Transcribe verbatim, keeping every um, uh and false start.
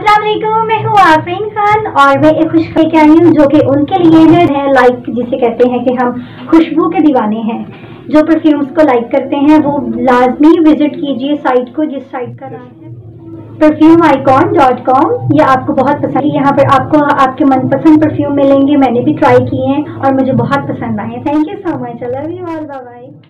अस्सलाम वालेकुम, मैं हूँ आफरीन खान और मैं एक खुशखबरी के आई हूँ जो कि उनके लिए है लाइक जिसे कहते हैं कि हम खुशबू के दीवाने हैं। जो परफ्यूम्स को लाइक करते हैं वो लाजमी विजिट कीजिए साइट को, जिस साइट का नाम है परफ्यूम आइकॉन डॉट कॉम। ये आपको बहुत पसंद है। यहाँ पर आपको आपके मनपसंद परफ्यूम मिलेंगे। मैंने भी ट्राई किए हैं और मुझे बहुत पसंद आए हैं। Thank you so much. I love you all. Bye bye.